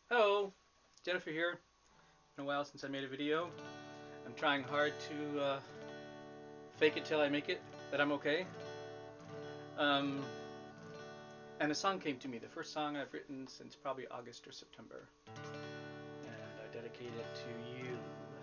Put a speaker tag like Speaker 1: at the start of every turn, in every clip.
Speaker 1: Hello, Jennifer here. Been a while since I made a video. I'm trying hard to fake it till I make it, that I'm okay. Um, and a song came to me, the first song I've written since probably August or September. And I dedicate it to you.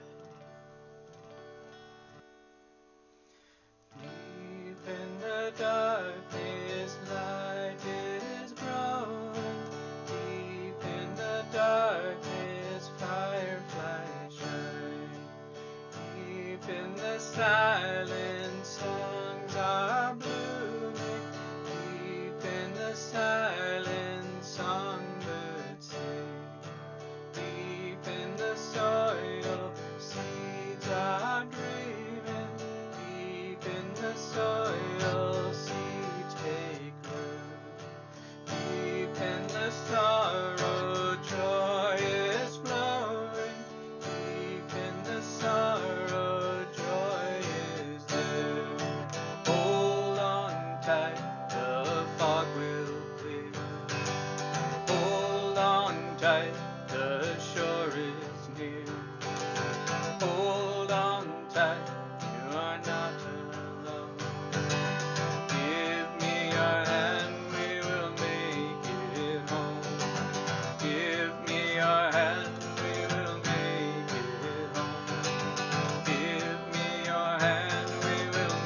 Speaker 1: Deep in the darkness, light is growing. Deep in the darkness, fireflies shine. Deep in the silence, songs are blooming. Deep in the silence, songbirds sing. Deep in the soil, seeds are dreaming. Deep in the soil, seeds take root. Deep in the sorrow, joy is flowing. Deep in the sorrow, joy is there. Hold on tight, the fog will clear. Hold on tight, the shore is near. Hold on tight, you are not alone. Give me your hand, we will make it home. Give me your hand, we will make it home. Give me your hand, we will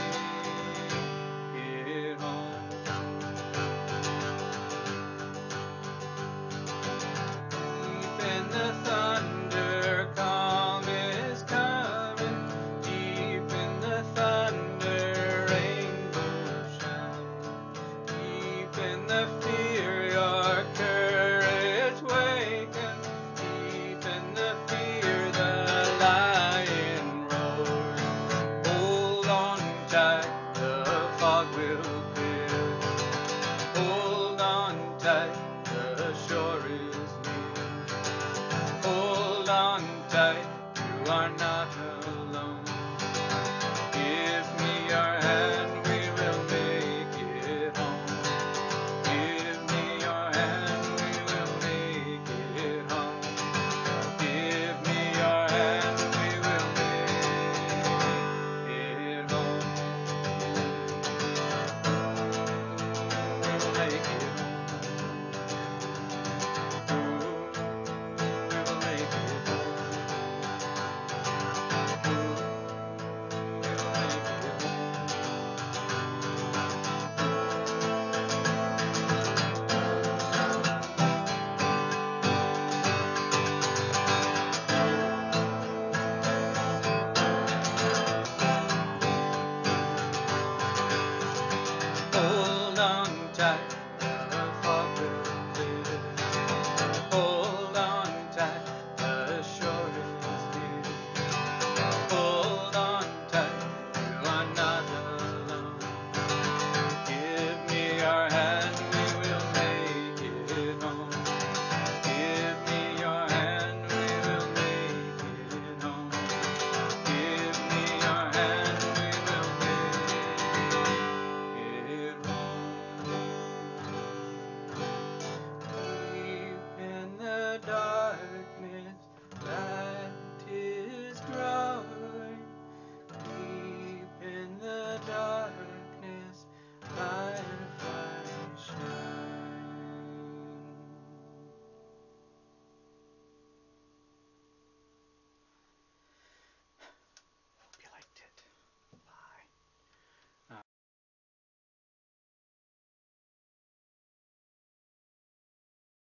Speaker 1: make it home. Deep in the thunder, calm is coming. Deep in the thunder, rainbows shine. Deep in the fear, your courage wakens. Deep in the fear, the lion roars. Hold on tight, the fog will